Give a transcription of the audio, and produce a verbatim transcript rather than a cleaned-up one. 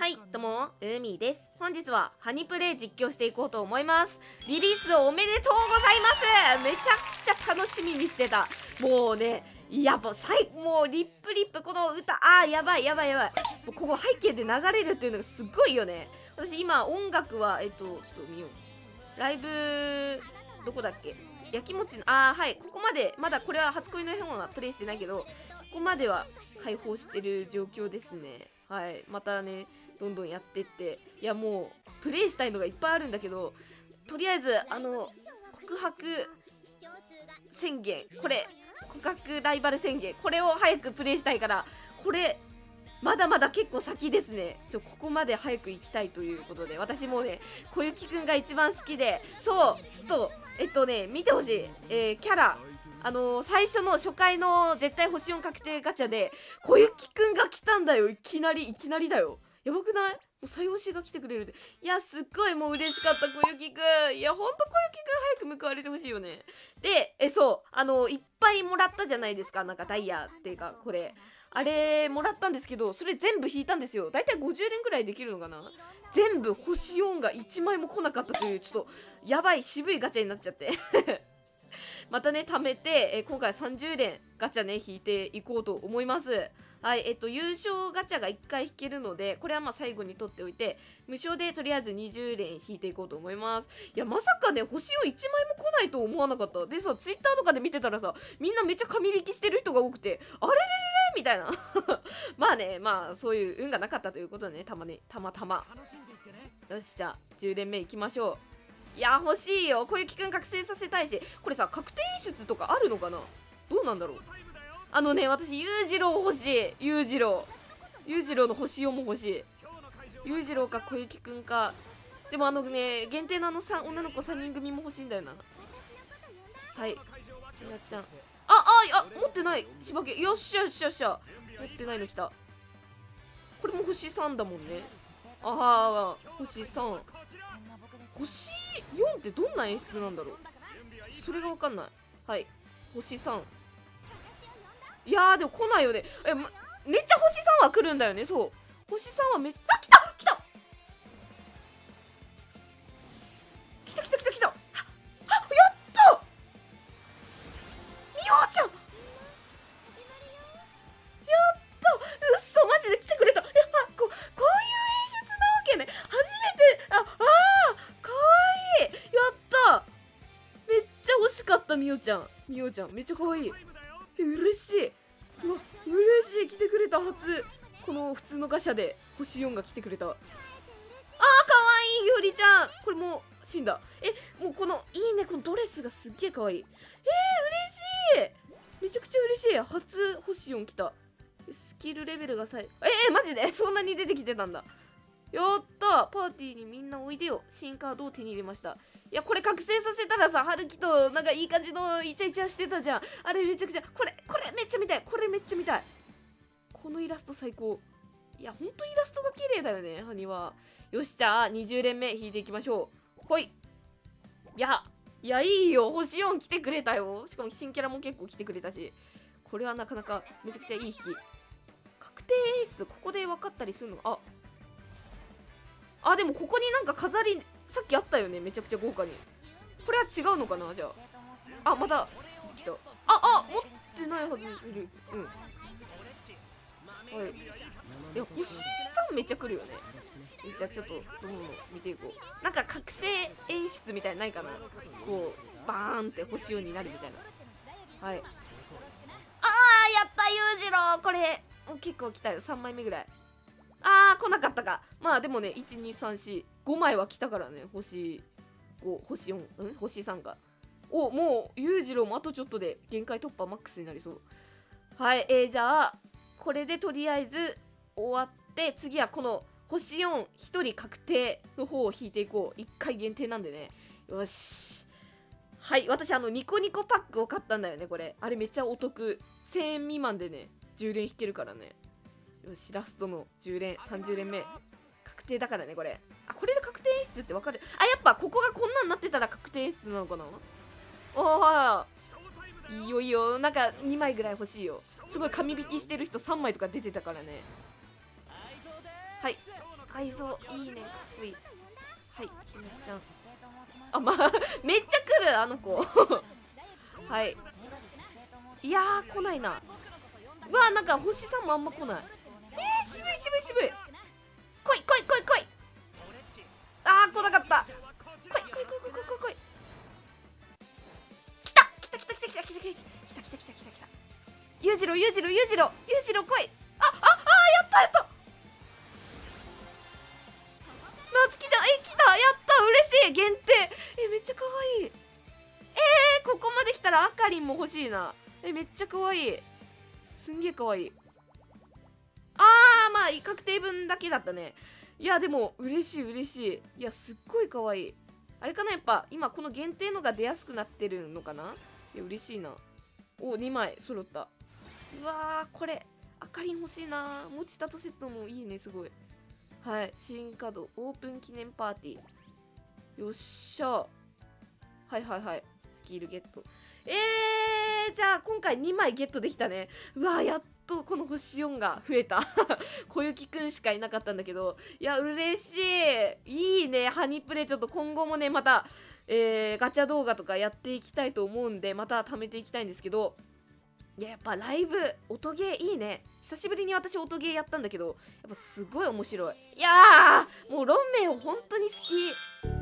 はい、どうも、うみです。本日はハニプレイ実況していこうと思います。リリースおめでとうございます。めちゃくちゃ楽しみにしてた。もうね、やっぱ最もうリップリップこの歌、あーやばいやばいやばい。もうここ背景で流れるっていうのがすごいよね。私今音楽はえっとちょっと見よう。ライブどこだっけ？焼きもちのあーはい、ここまでまだこれは初恋の絵本はプレイしてないけど、ここまでは開放してる状況ですね。はい、またねどんどんやってって、いやもうプレイしたいのがいっぱいあるんだけど、とりあえずあの告白宣言、これ告白ライバル宣言、これを早くプレイしたいから、これまだまだ結構先ですね。ちょここまで早く行きたいということで、私もうね小雪くんが一番好きで、そうちょっとえっとね見てほしい、えー、キャラあのー、最初の初回の絶対星よん確定ガチャで小雪くんが来たんだよ。いきなりいきなりだよ。やばくない？もう最推しが来てくれるって、いやすっごいもう嬉しかった。小雪くん、いやほんと小雪くん早く報われてほしいよね。でえそうあのいっぱいもらったじゃないですか、なんかダイヤっていうかこれあれもらったんですけど、それ全部引いたんですよ。だいたいごじゅう連ぐらいできるのかな。全部星よんがいちまいも来なかったという、ちょっとやばい渋いガチャになっちゃってまたね貯めて、え今回さんじゅう連ガチャね引いていこうと思います。はい、えっと優勝ガチャがいっかい引けるので、これはまあ最後に取っておいて、無償でとりあえずにじゅう連引いていこうと思います。いやまさかね星よんいちまいも来ないと思わなかった。でさツイッターとかで見てたらさ、みんなめっちゃ神引きしてる人が多くて、あれれれれみたいなまあね、まあそういう運がなかったということでね、たまねたまたま。よし、じゃあじゅう連目いきましょう。いや欲しいよ、小雪くん覚醒させたいし、これさ確定演出とかあるのかな、どうなんだろう。あのね私裕次郎欲しい。裕次郎裕次郎の星よんも欲しい。裕次郎か小雪くんか。でもあのね限定のあのさん女の子さんにん組も欲しいんだよな。はい、やっちゃん、あああ持ってないしばけ、よっしゃよっしゃよっしゃ、持ってないの来た。これも星さんだもんね。ああ星さん、星よんってどんな演出なんだろう、それが分かんない。はい、星さん、いやーでも来ないよね。え、ま、めっちゃ星さんは来るんだよね。そう星さんはめっあ来た来た来た来た来た来た、あやったみおちゃん、やったうっそマジで来てくれた。いやここういう演出なわけね。初めて、ああーかわいい、やった、めっちゃ欲しかった。みおちゃんみおちゃんめっちゃかわいい。え嬉しい、うわ嬉しい、来てくれた。初この普通のガシャで星よんが来てくれた。あーかわいいゆうりちゃん、これもう死んだ。えもうこのいいね、このドレスがすっげえかわいい。えー、嬉しい、めちゃくちゃ嬉しい。初星よん来た。スキルレベルがさいえー、マジでそんなに出てきてたんだ。やったパーティーにみんなおいでよ、新カードを手に入れました。いやこれ覚醒させたらさ、春樹となんかいい感じのイチャイチャしてたじゃん。あれめちゃくちゃ、これこれめっちゃ見たい、これめっちゃ見たい。このイラスト最高。いやほんとイラストが綺麗だよね、ハニは。よし、じゃあにじゅう連目引いていきましょう。ほい、いやいやいいよ、星よん来てくれたよ。しかも新キャラも結構来てくれたし、これはなかなかめちゃくちゃいい引き。確定演出ここで分かったりするのか。ああでもここになんか飾りさっきあったよね、めちゃくちゃ豪華に。これは違うのかな。じゃああまた来た。ああ持ってないはずいる。うんはい、いや星さんめっちゃ来るよね。じゃあちょっとどんどん見ていこう。なんか覚醒演出みたいなないかな、こうバーンって星よんになるみたいな。はい、あーやった裕次郎、これ結構来たよ、さんまいめぐらい。あー来なかったか。まあでもねいちにさんしごまいは来たからね。星ご星よんん星さんか。おもう裕次郎もあとちょっとで限界突破マックスになりそう。はい、えー、じゃあこれでとりあえず終わって、次はこの星よんひとり確定の方を引いていこう。いっかい限定なんでね。よし、はい私あのニコニコパックを買ったんだよね。これあれめっちゃお得、せんえん未満でねじゅう連引けるからね。よしラストのじゅう連さんじゅう連目確定だからね。これあこれで確定演出ってわかる。あやっぱここがこんなんなってたら確定演出なのかな。ああいいよいいよ、なんかにまいぐらい欲しいよ。すごい紙引きしてる人さんまいとか出てたからね。はい愛憎いいね、かっこいい。はい、めっちゃあ、まあめっちゃ来るあの子はい、いやー来ないな。うわ、なんか星さんもあんま来ない。えー、渋い渋い渋い。来い来い来い来い。あー来なかった。来い来い来い来い来い来い。来た来た来た来た来た来た来た来た来た来た来た来た。裕次郎裕次郎裕次郎裕次郎来い。あああー、やったやった。夏希ちゃん、え来た、やった嬉しい。限定えめっちゃ可愛い。えー、ここまで来たらあかりんも欲しいな。えめっちゃ可愛い。すんげえ可愛い。あーまあ確定分だけだったね。いやでも嬉しい嬉しい。いやすっごい可愛い。あれかな、やっぱ今この限定のが出やすくなってるのかな。いや嬉しいな。おにまい揃った。うわーこれあかりん欲しいな。持ちたとセットもいいね、すごい。はい、新カードオープン記念パーティー。よっしゃ。はいはいはい、スキルゲット。えー、じゃあ今回にまいゲットできたね。うわーやっとこの星よんが増えた小雪くんしかいなかったんだけど、いや嬉しい。いいね、ハニプレ。ちょっと今後もねまた、えー、ガチャ動画とかやっていきたいと思うんで、また貯めていきたいんですけど、いややっぱライブ音ゲーいいね。久しぶりに私音ゲーやったんだけど、やっぱすごい面白い。いやーもうロンメイを本当に好き。